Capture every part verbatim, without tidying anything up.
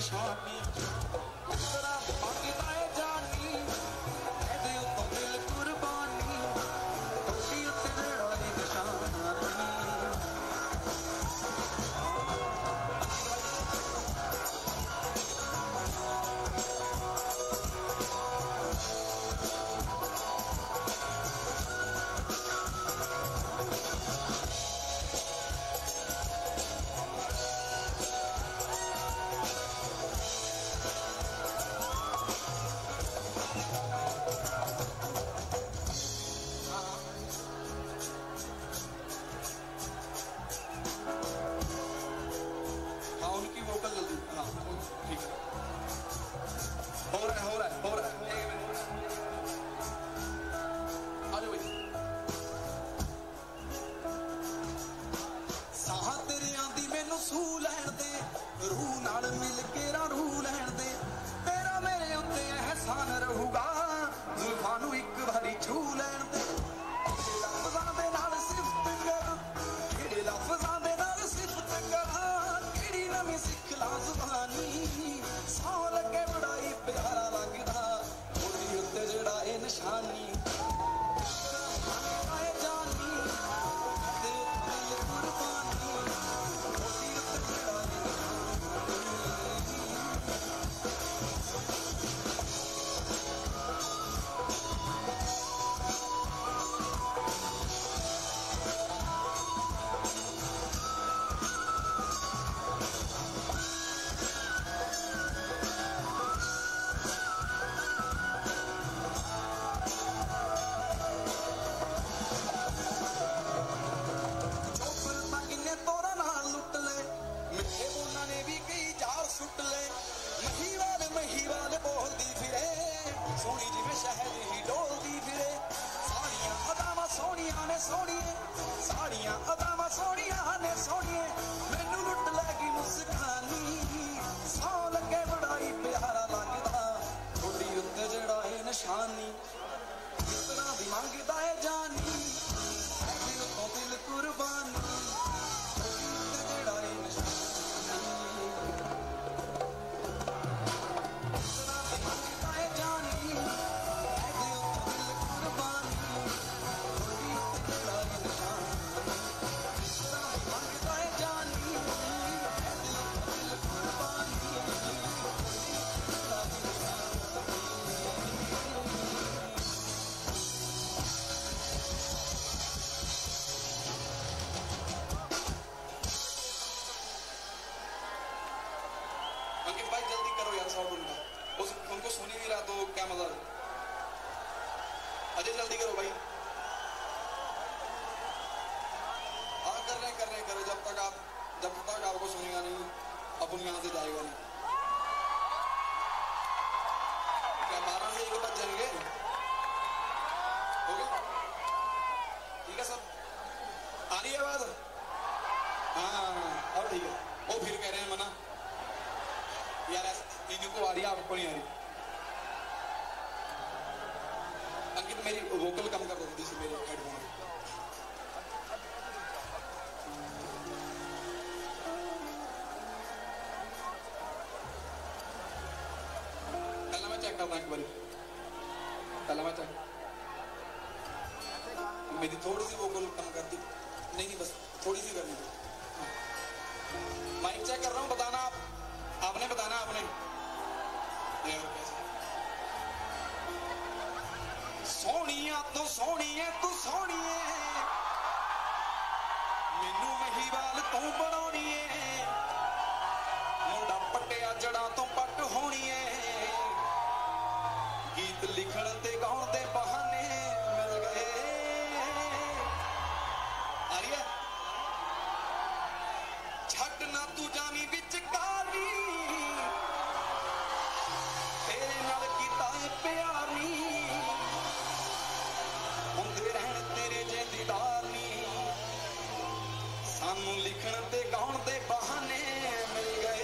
निशानी तेरा मंगदा है जानी एदे उत्तों दिल कुर्बानी टोटी उत्ते जेड़ा है निशानी सूह लैण दे रूह नाल मिल के रूह लैण दे तेरा मेरे उत्ते एहसान रहूगा जुल्फां नूं इक बारी छू लैण दे लफ्ज़ां दे नाल सिफत करा किहड़े लफ्ज़ां दे नाल सिफत करा किहड़ी नवीं सिख ला ज़ुबानी सौ लगे बड़ाई प्यारा लगदा ओदी उत्ते जेड़ा ए निशानी सोनी जिवें शहद ही डोलदी फिरे साड़ियां अदावां सोहणियां ने सोहणिए साड़ियां अदावां सोहणियां ने सोहणिए मैनू लुट लैगी मुस्कानी सौ लगे बड़ाई प्यारा लगदा थोड़ी उत्ते जेड़ा है निशानी इतना भी मंगदा है जानी दिल तो दिल कुर्बानी उत्ते जेड़ा है निशानी भाई जल्दी करो यार साउंड उनका उस उनको सुनी भी रहा तो क्या मतलब अजय जल्दी करो भाई हाँ कर रहे कर रहे करो जब तक आप जब तक आपको सुनेगा नहीं अपन यहाँ से जाएगा नहीं क्या बारह से एक बज जाएंगे हो गया ठीक है सब आ रही है आवाज हाँ अब ठीक है वो फिर कह रहे हैं मना यार इनको आ रही है आपको नहीं आ रही अंकित मेरी वोकल कम कर दो जैसे मेरे हेडफोन पहला मैं चेक करता एक बार पहला मैं चेक मेरी थोड़ी सी वोकल कम कर दी नहीं नहीं बस थोड़ी सी करनी थी माइक चेक कर रहा हूँ बताना आप आपने बताना आपने सोनिया तो सोनिए तू सोनिए मैनू महीवाल तू बनाउणीए मुंडा पट्टिया जड़ा तो पट होणीए गीत लिखण ते गाउण दे बहाने मिल गए आ रही है छट ना तू जावी विच काली तेरे नाल कीता है प्यार नी हुंदे रहण तेरे जे दीदार नी सानू लिखण ते गाउण दे बहाने मिल गए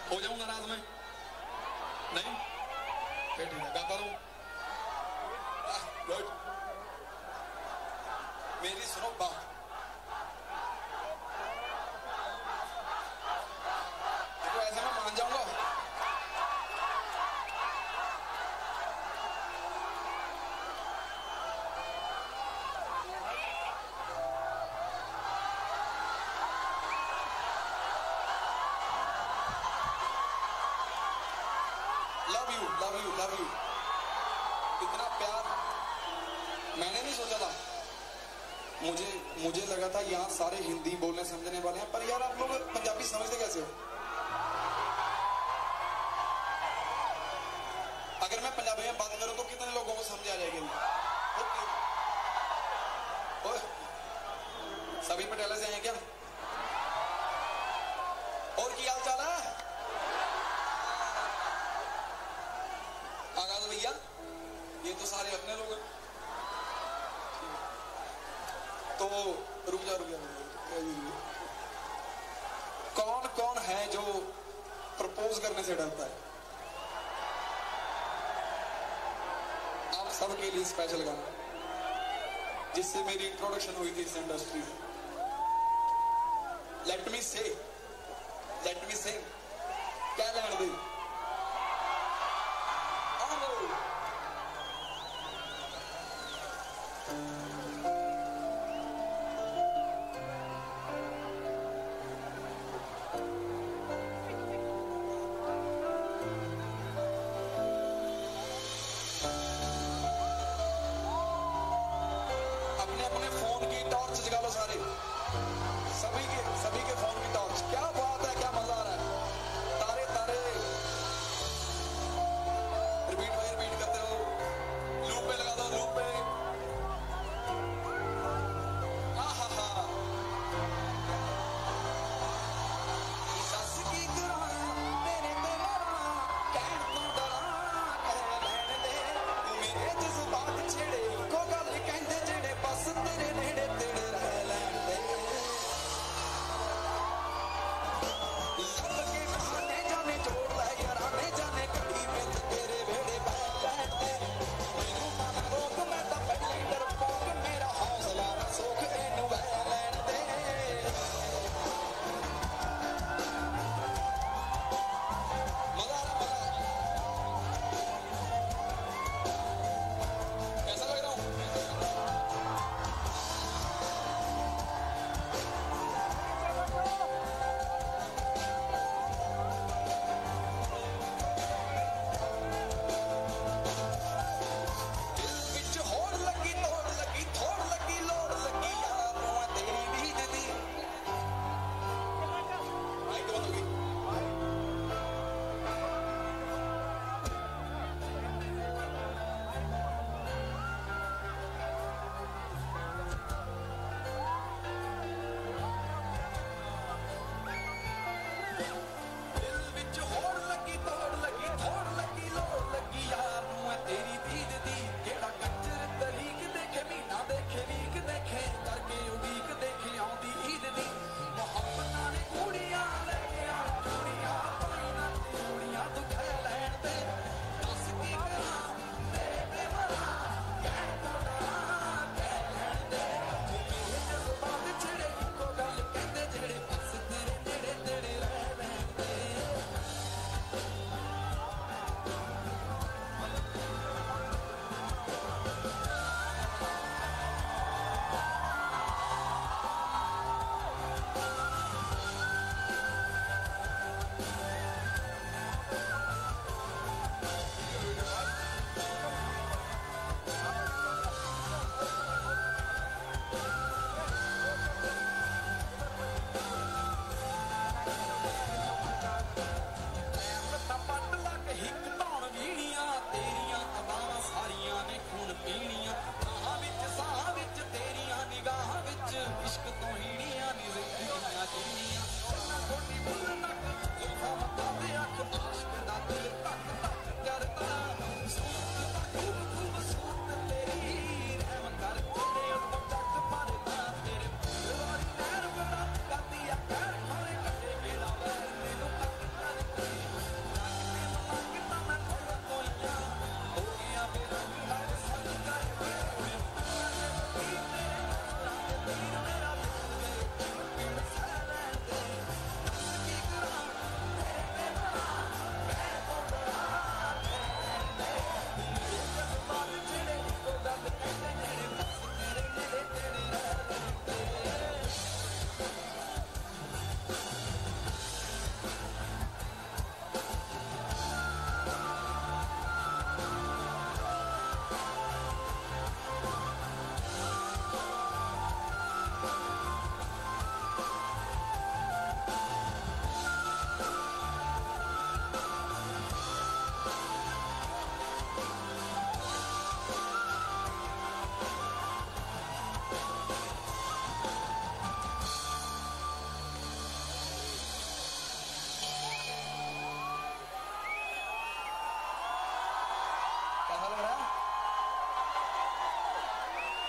हो जाऊं नाराज में? नहीं, फिर ठीक है, गाता रहूं। गुड। मेरी सुनो बात, देखो ऐसे मैं मान जाऊंगा। Love you love you love you. इतना प्यार मैंने नहीं सोचा था। मुझे मुझे लगा था यहाँ सारे हिंदी बोलने समझने वाले हैं, पर यार आप लोग पंजाबी समझते कैसे हो? अगर मैं पंजाबी में बात करूं तो कितने लोगों को समझ आ जाएगी? सभी पटियाला से हैं क्या? और क्या हाल चाल है? आगाज भैया, ये तो सारे अपने लोग हैं। तो रुक जा रुक जा कौन कौन है जो प्रपोज करने से डरता है? आप सबके लिए स्पेशल गाना, जिससे मेरी इंट्रोडक्शन हुई थी इस इंडस्ट्री में। लेट मी से लेट मी से क्या लैंड दे अपने फोन की टॉर्च जगा लो सारे, सभी के सभी के फोन की टॉर्च। क्या बात है, क्या मजा आ रहा है।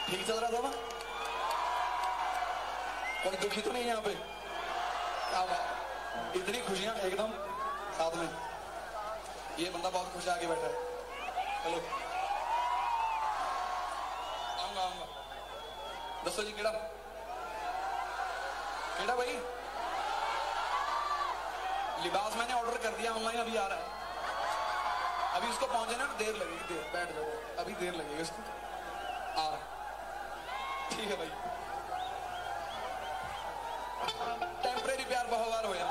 ठीक चल रहा था ना? कोई दुखी तो नहीं यहाँ पे? क्या बात, इतनी खुशियां एकदम साथ में। ये बंदा बहुत खुश आके बैठा है। हेलो, आऊंगा आऊंगा। दसो जी केड़ा केड़ा भाई? लिबास मैंने ऑर्डर कर दिया ऑनलाइन, अभी आ रहा है। अभी उसको पहुंचे ना देर लगेगी, देर बैठ जाओ, अभी देर लगेगी उसको, आ रहा। ठीक है भाई। टेंपरेरी प्यार बहुत बार होया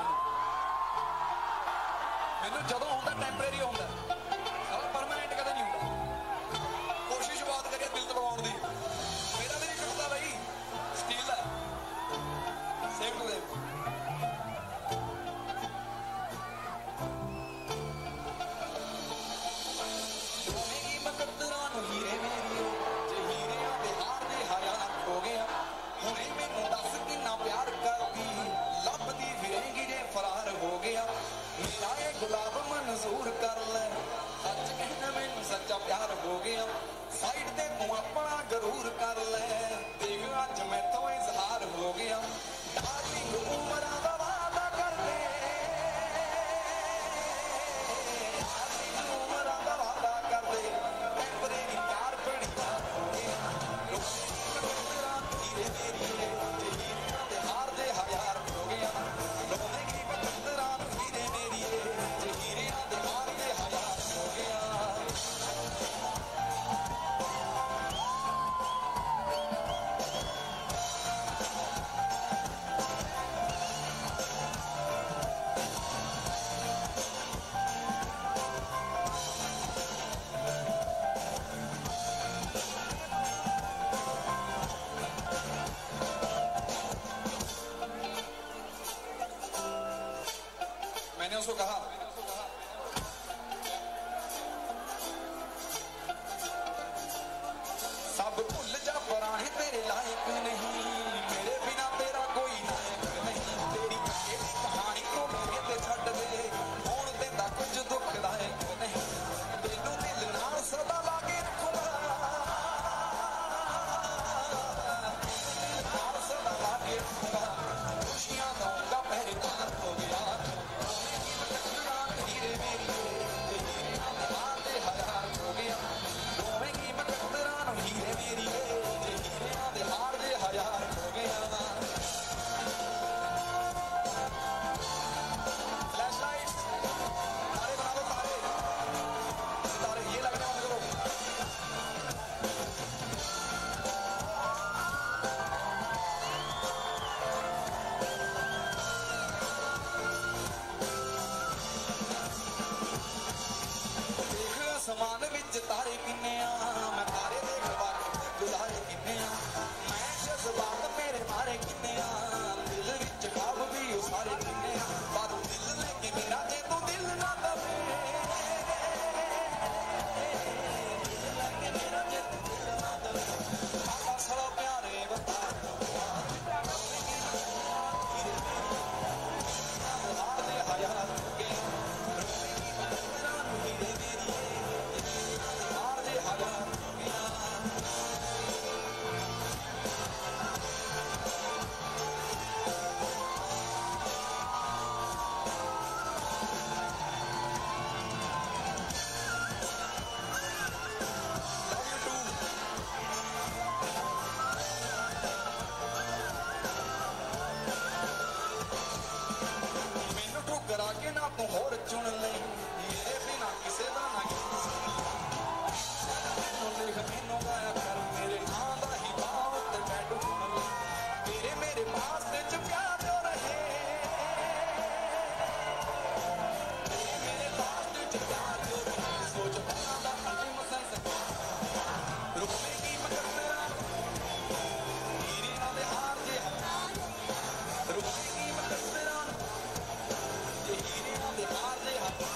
मैनू, जदों होंदा टेंपरेरी होंदा, परमानेंट कदे नहीं होंदा। कोशिश बहुत करिए दिल तड़वाउण दी, मेरा भी नहीं टुटदा भाई, स्टील है, सेम टू सेम। मंजूर कर ले, सच कहना मैनू सच्चा प्यार हो गया। साइड ते तू अपना गरूर कर ले, देख अज मैं तो इजहार हो गया। डार्लिंग उमरा दा वादा कर दे, डार्लिंग उमरा दा वादा कर दे, टेंपरेरी प्यार बड़ी बात हो गया। धीरे धीरे दे हार दे हजार हो गया, रोनेगी बकंदरा धीरे मेरी मैंने उसको कहा सब भूल जा पुराने तेरे लायक नहीं, मेरे बिना तेरा कोई नायक नहीं। तेरी कहानी को मेरे ते छड्ड दे, होण देंदा कुछ दुखदायक नहीं। तेनू दिल नाल सदा लागे रखूंगा, नाल सदा लागे रखूंगा, खुशियां दूंगा पहरेदार हो गया। आसमान विच तारे किन्ने आ, मैं तारे देख वाके गुजारे किन्ने आ। मैं जज्बात मेरे मारे किन्ने आ, दिल विच ख्वाब भी सारे किन्ने आ। पर दिल लेके मेरा जे तू दिल ना दवे, दिल लेके मेरा जे तू दिल ना दवे, आका सारा प्यारे बता हार दे हजार हो गए। करा के ना तू होर चुन ले, मेरे बिना किसे दा ना लिख मैनू गाया कर, मेरे नां दा ही भाव ते मैं ढूंढ ले। तेरे मेरे पास च प्यार जो रहे, तेरे मेरे पास च प्यार जो रहे। सोच बना दा अंतिम संस्कार, रुकेगी मगर तेरा हीरे नाल हार दे, रुकेगी मगर तेरा हीरे नाल हार दे।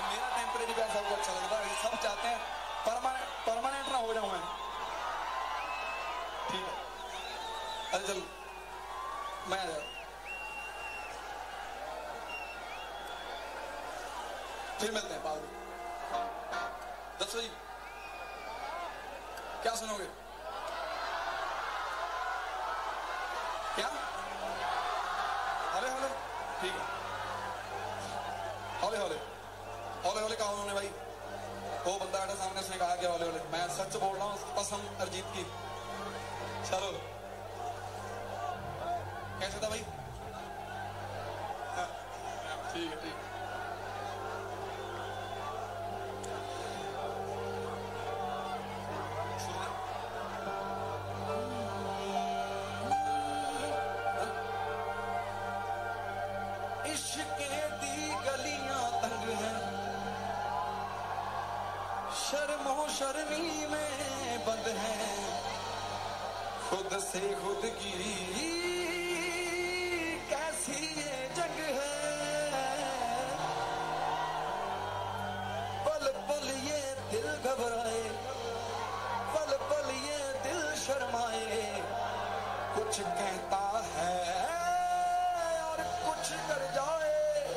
अब मेरा टेम्परेरी प्यार सबको अच्छा लगता है, सब चाहते हैं परमानेंट परमानेंट ना हो जाऊं मैं। ठीक है, अरे चल मैं आ जाऊं, फिर मिलते हैं बाद में। दस बजे क्या सुनोगे? क्या हौले हौले? ठीक है, हौले हौले हौले हौले कहा उन्होंने भाई, वो बंदा आटा सामने, उसने कहा कि हौले हौले। मैं सच बोल रहा हूँ, पसंद अरिजीत की। चलो कैसे था भाई? ठीक है ठीक है। शर्मो शर्मी में बंद है, खुद से खुद की कैसी ये जंग है। पल पल ये दिल घबराए, पल पल ये दिल शर्माए, कुछ कहता है और कुछ कर जाए।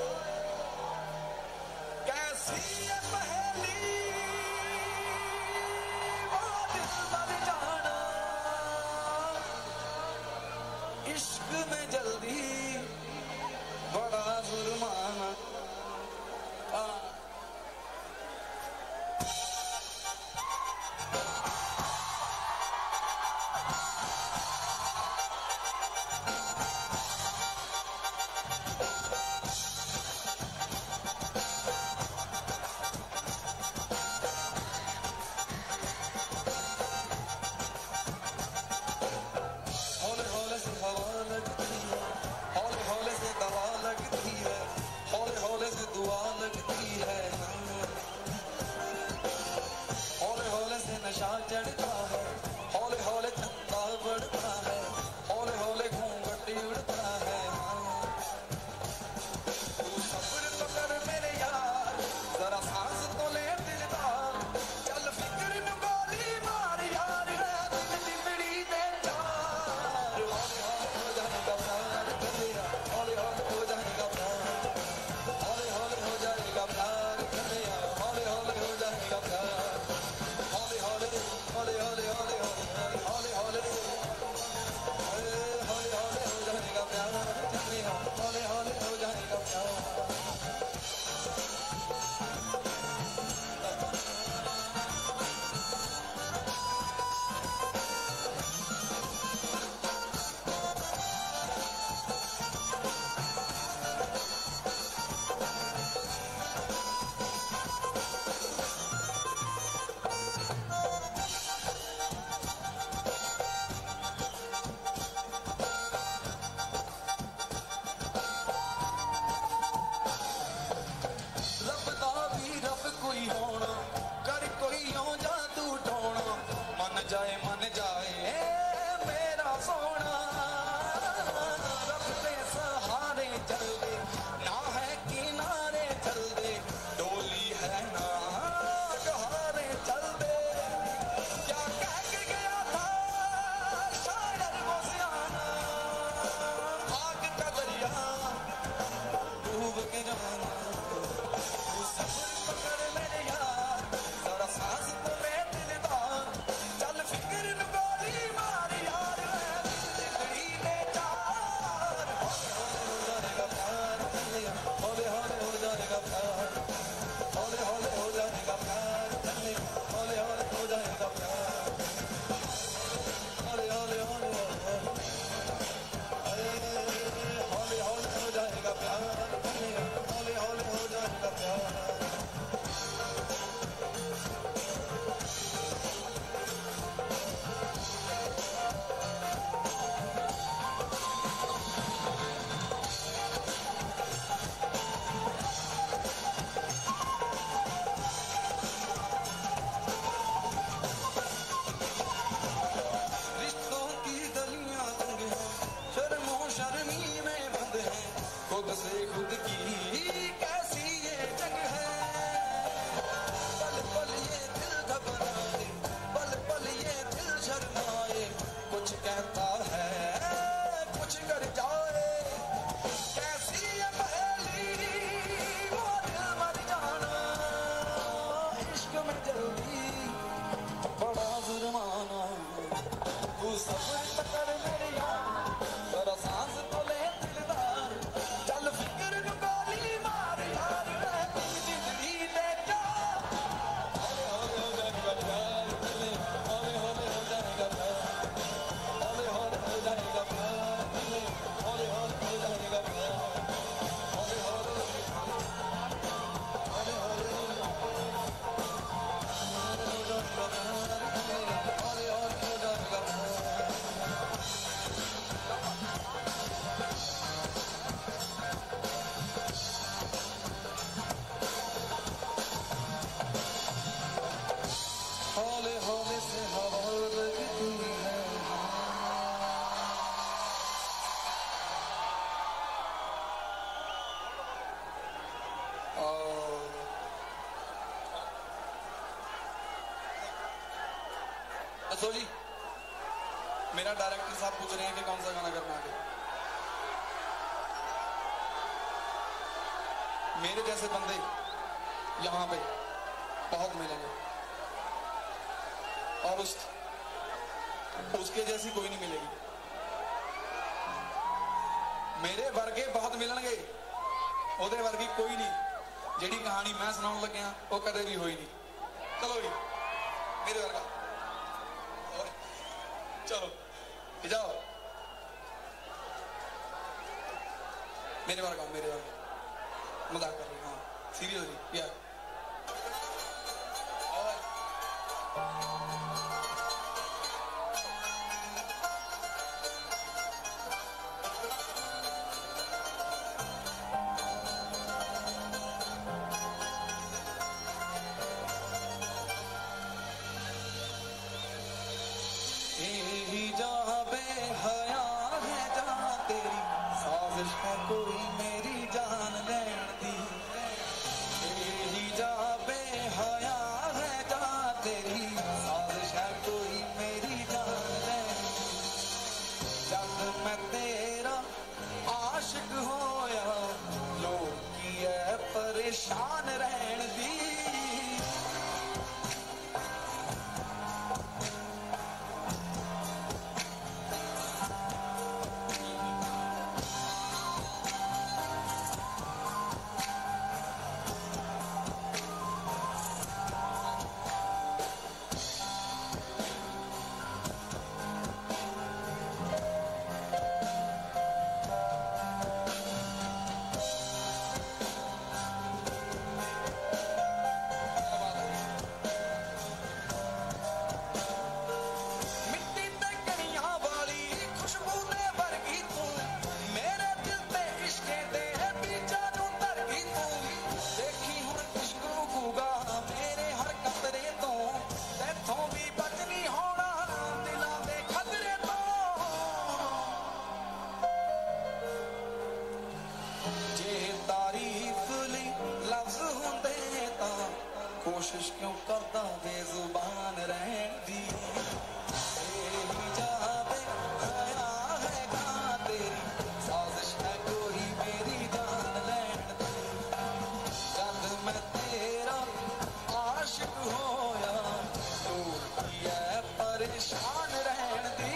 कैसी ये पहेली इश्क में जल्दी बड़ा जुर्माना। हौले हौले से हवा लगती है, हौले हौले से दवा लगती है, हौले हौले से दुआ लगती है। दसो जी, मेरा डायरेक्टर साहब पूछ रहे हैं कि कौन सा गाना करना है। मेरे जैसे बंदे यहाँ पे बहुत मिलेंगे और उस उसके जैसी कोई नहीं मिलेगी। मेरे वर्गे बहुत मिलणगे, ओदे वर्गी कोई नहीं। जिहड़ी कहानी मैं सुनाउण लग्या वो कदे भी होई नहीं। चलो जी, मेरे वर्गा और चलो जाओ, मेरे वर्गा मेरे वर्गा मजाक कर रही। हाँ सीरियसली यार। कोई मेरी जान लैण दी, यही जा बेहया है जा तेरी साजिश है कोई मेरी जान लैण दी। जब मैं तेरा आशिक होया लोग की है परेशान रहन दी। कोशिश क्यों करता बेजुबान रहन दी। यही जा बेहया है गा तेरी साजिश है कोई मेरी जान लैण दी। जब मैं तेरा आशिक होया तू किया परेशान रहन दी।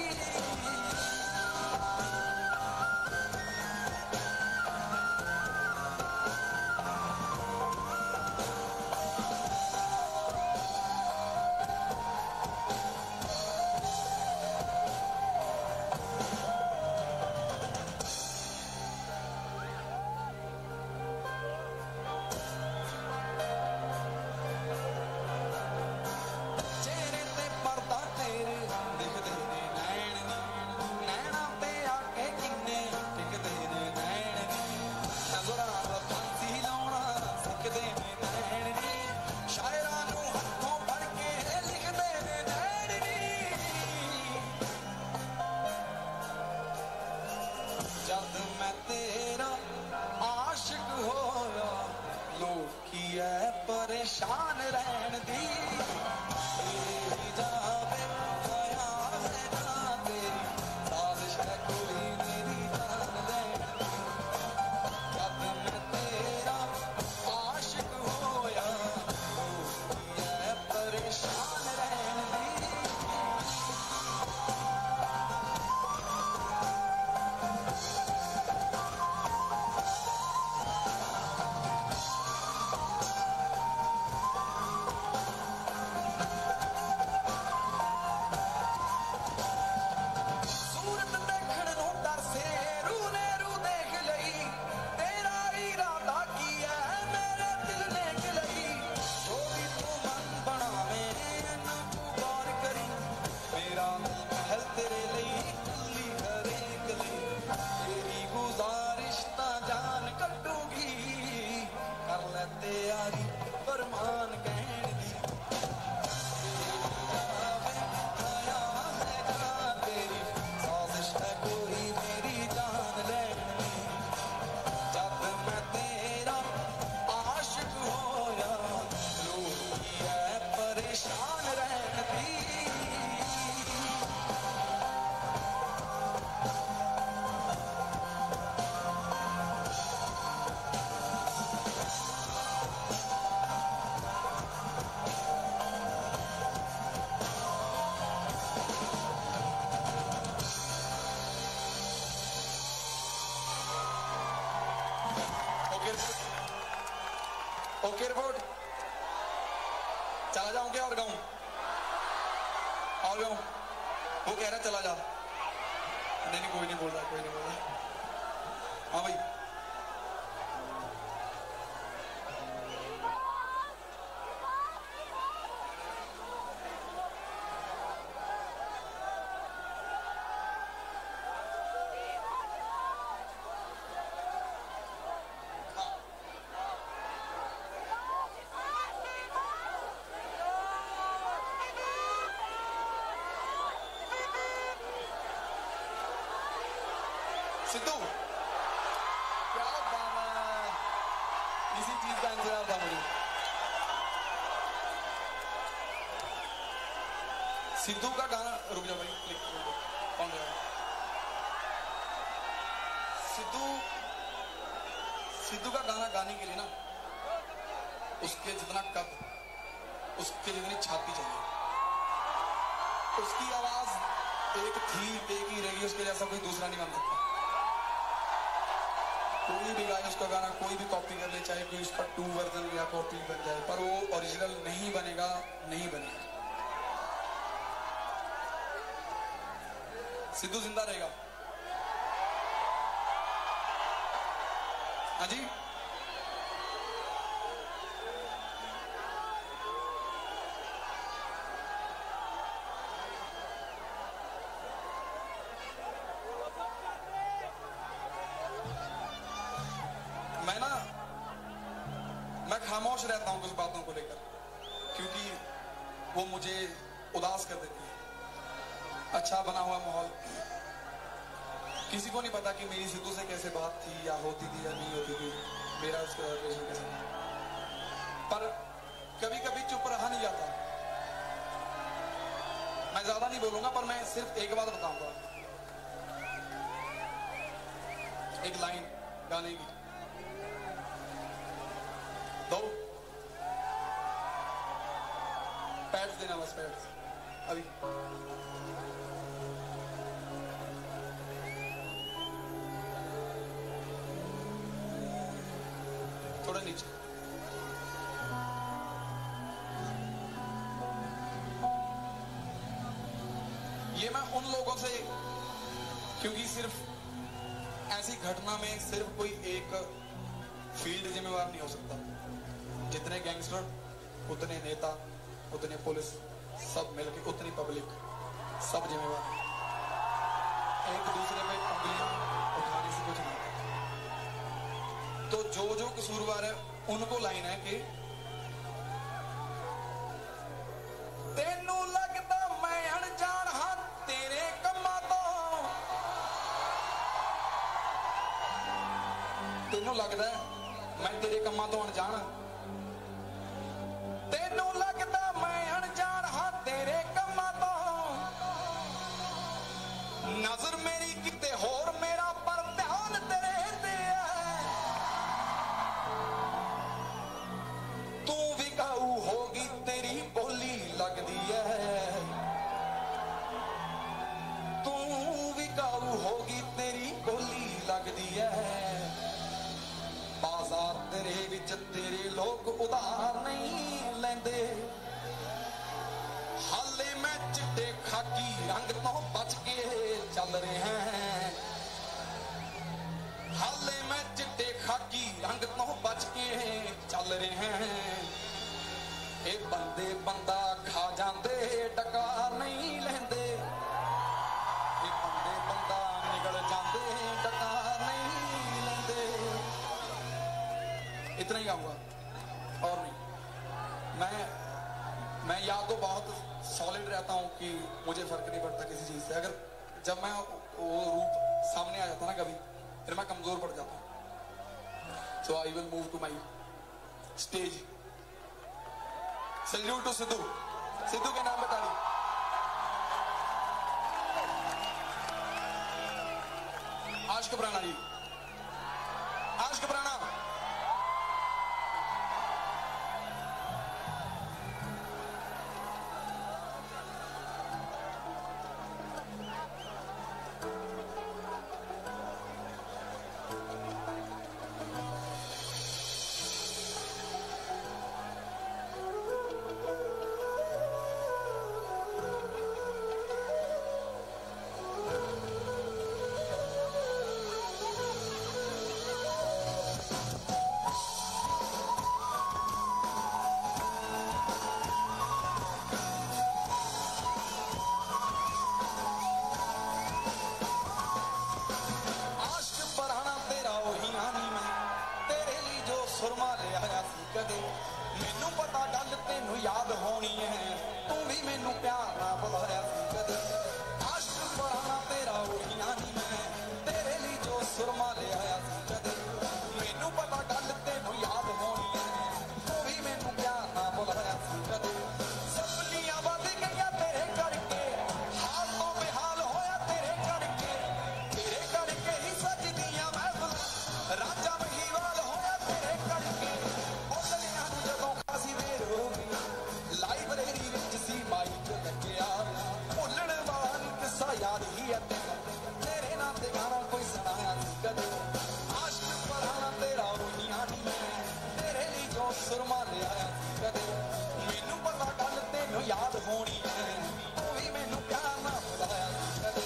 जब मैं तेरा आशिक होया लोग की है परेशान रहन दी। यही जा बेहया है जा तेरी साजिश है कोई मेरी जान लैण दी। जब मैं तेरा आशिक होया लोग की है परेशान रहन दी। तैयारी फरमान कहन दी। बेहया है जा तेरी साजिश है कोई मेरी जान लैण दी। जब मैं तेरा आशिक होया लोग की है परेशान रहन दी। ओके रिपोर्ट, चला जाऊं क्या और गाऊं? और गाऊं? वो कह रहा चला जा। नहीं नहीं कोई नहीं बोल रहा, कोई नहीं बोल रहा। हाँ भाई सिद्धू, क्या गाना, इसी चीज का इंतजार था मुझे। सिद्धू का गाना, रुक जा भाई, क्लिक कौन रहा है? सिद्धू सिद्धू का गाना गाने के लिए ना उसके जितना कद, उसके जितनी छाती चाहिए। उसकी आवाज एक थी, एक ही रहेगी, उसके जैसा कोई दूसरा नहीं बन सकता। कोई भी गाए उसका गाना, कोई भी कॉपी कर ले, चाहे कोई उसका टू वर्जन या कॉपी बन जाए, पर वो ओरिजिनल नहीं बनेगा, नहीं बनेगा। सिद्धू जिंदा रहेगा। हाँ जी, मैं ना मैं खामोश रहता हूं कुछ बातों को लेकर, क्योंकि वो मुझे उदास कर देती है। अच्छा बना हुआ माहौल, किसी को नहीं पता कि मेरी सिद्धू से कैसे बात थी, या होती थी या नहीं होती थी, मेरा उसका रिलेशन कैसा था। पर कभी कभी चुप रहा नहीं जाता। मैं ज्यादा नहीं बोलूंगा, पर मैं सिर्फ एक बात बताऊंगा, एक लाइन गाने की। दो पैड्स देना, बस पैड्स अभी। थोड़ा नीचे। ये मैं उन लोगों से, क्योंकि सिर्फ ऐसी घटना में सिर्फ कोई एक फील्ड जिम्मेवार नहीं हो सकता। जितने गैंगस्टर, उतने नेता, उतने पुलिस, सब मिलके, उतनी पब्लिक, सब जिम्मेवार है। एक दूसरे पे उंगलियां उठाने से कुछ नहीं होता। तो जो जो कसूरवार है उनको लाइन है कि तेनू लगता मैं अनजान हां तेरे कम्मा तो, तेनू लगता है मैं तेरे कम्मा तो अनजान, तेनू लगता मैं अनजान हां तेरे कम्मा तो, नजर मेरी किते होर मेरा पर ध्यान तेरे ते है, तू भी काऊ होगी तेरी बोली लगदी है, तू भी काऊ होगी तेरी बोली लगदी है, बाजार तेरे विच तेरे लोग उधार नहीं लेंदे, हाले मैं चिट्टे खाकी रंग तो बच के चल रहे हैं, हाले मैं चिट्टे खाकी रंग तो बच के चल रहे हैं, ए बंदे बंदा खा जाते डकार नहीं लेंदे, ए बंदे बंदा निकल जाते डकार नहीं लेंदे। इतना ही गाऊंगा और नहीं। मैं मैं या तो बहुत सॉलिड रहता हूं कि मुझे फर्क नहीं पड़ता किसी चीज से, अगर जब मैं वो रूप सामने आ जाता ना कभी, फिर मैं कमजोर पड़ जाता हूं। So I will move to my stage. Salute to Sidhu, Sidhu के नाम पे ताली। आशिक पुराना जी, आशिक पुराना। सुरमा ले आया कदे मैनू पता गल तेनू याद होनी है तू भी मैनू प्यार ना बुलाया कदे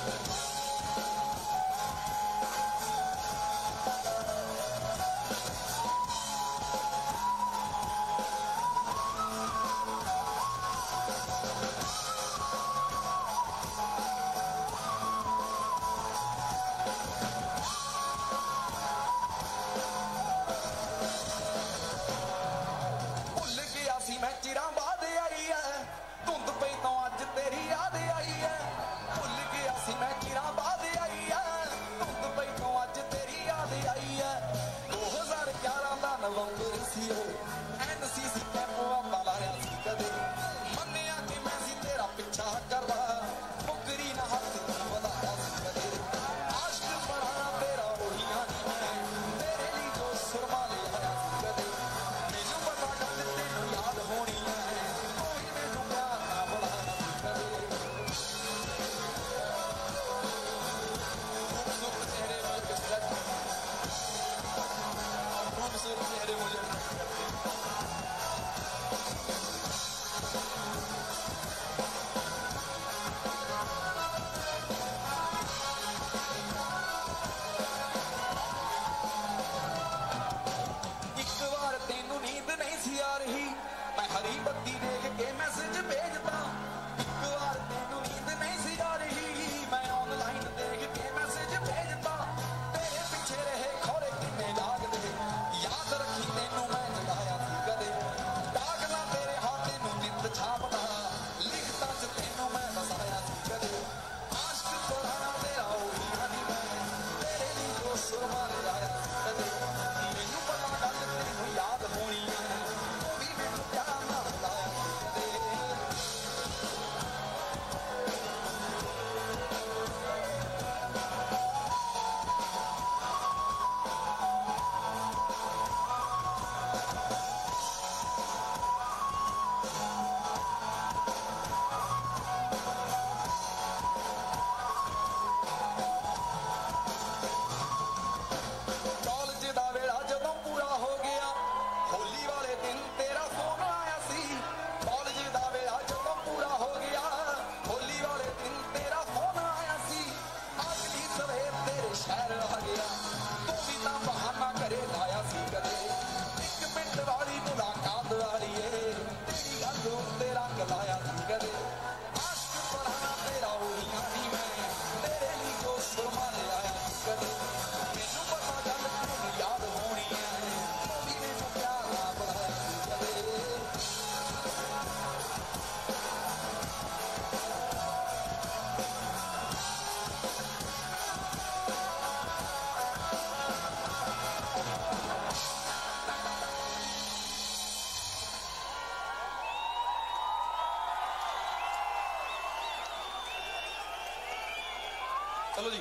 चलो जी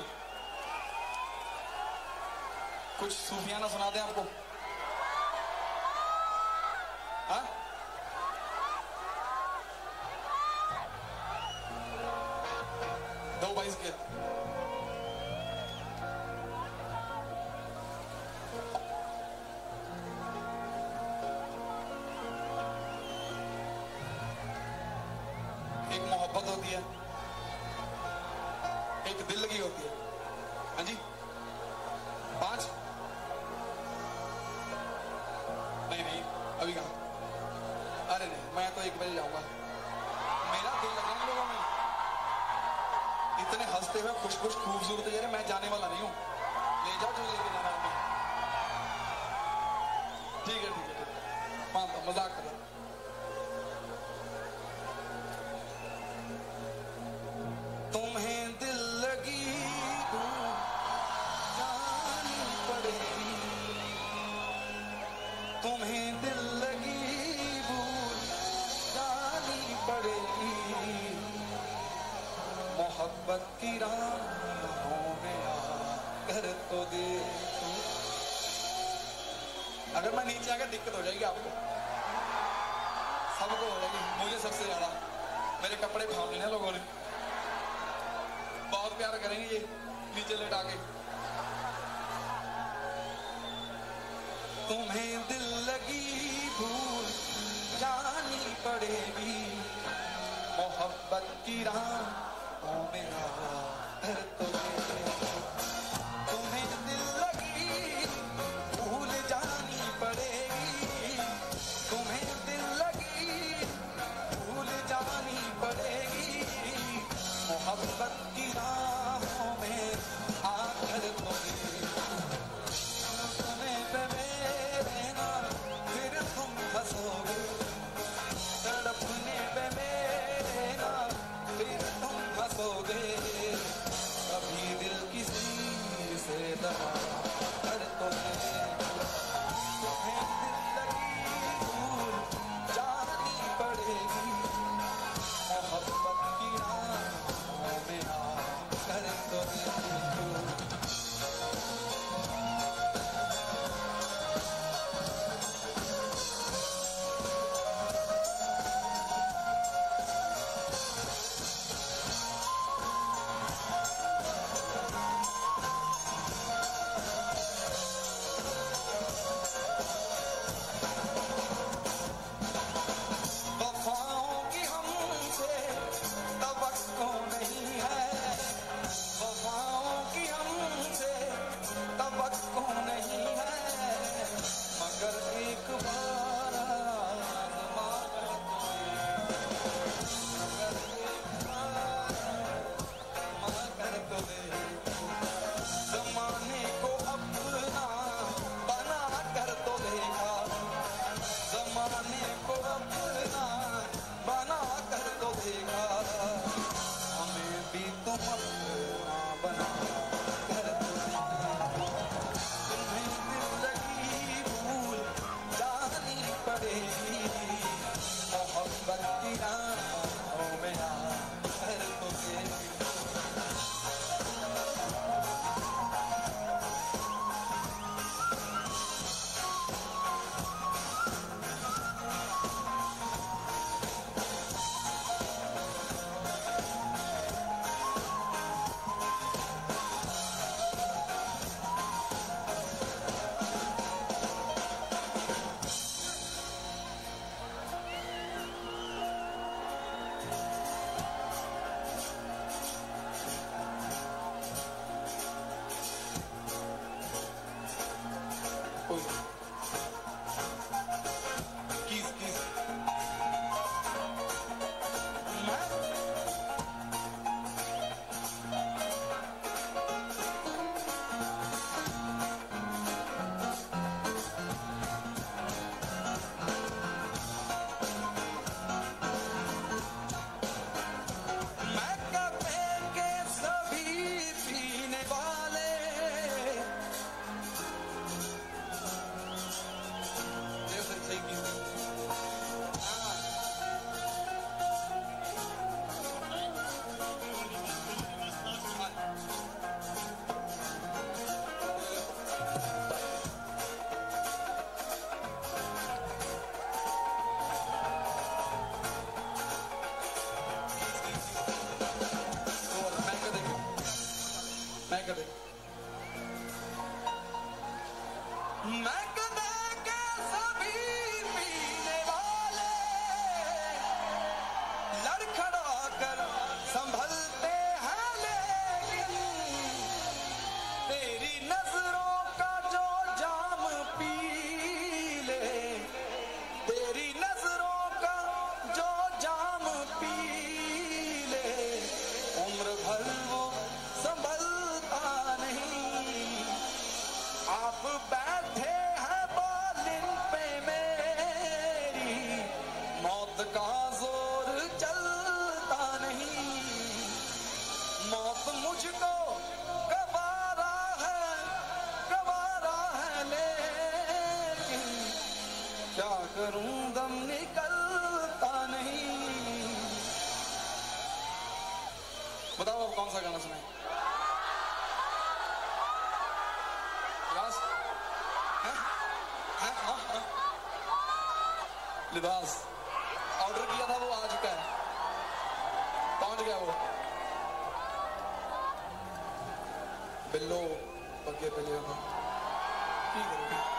कुछ सूफियाना सुना दें आपको। हाँ दो बाईस के एक मोहब्बत होती है, एक दिल लगी होती है। हाँ जी पांच नहीं नहीं अभी कहा। अरे नहीं मैं तो एक बजे जाऊंगा, मेरा दिल लगा इन लोगों में। इतने हंसते हुए खुश खुश खूबसूरत जरे मैं जाने वाला नहीं हूँ, ले जाओ जो लेके जाना है। ठीक है ठीक है ठीक है मानता मजाक कर रहा। तुम्हें दिल लगी जानी पड़ेगी, तुम्हें दिल लगी भूल जानी पड़ेगी, मोहब्बत की राहों में आकर तो दे। अगर मैं नीचे आकर दिक्कत हो जाएगी आपको, सबको हो जाएगी, मुझे सबसे ज्यादा। मेरे कपड़े फाड़ लेने लोगों ने, बहुत प्यार करेंगे ये नीचे लेटा के। तुम्हें दिल लगी मोहब्बत की राहों में आकर तुम्हें तुम्हें दिल लगी भूल जानी पड़ेगी, तुम्हें दिल लगी भूल जानी पड़ेगी, मोहब्बत की राहों में आकर तुम्हें तुम्हें पे मेरे ना फिर तुम फंसोगे, तड़पने पे मेरे ना फिर तुम फंसोगे, कभी दिल किसी से दबा कर तुम्हें तुम्हें दिल लगी भूल जानी पड़ेगी, मोहब्बत की राहों में आकर तुम्हें करूं दम निकलता नहीं। बताओ आप कौन सा गाना सुनाए? लिबास है? है? हाँ, हाँ। लिबास ऑर्डर किया था, वो आ चुका है, पहुंच गया वो। बिल्लो पगे पगे ठीक है।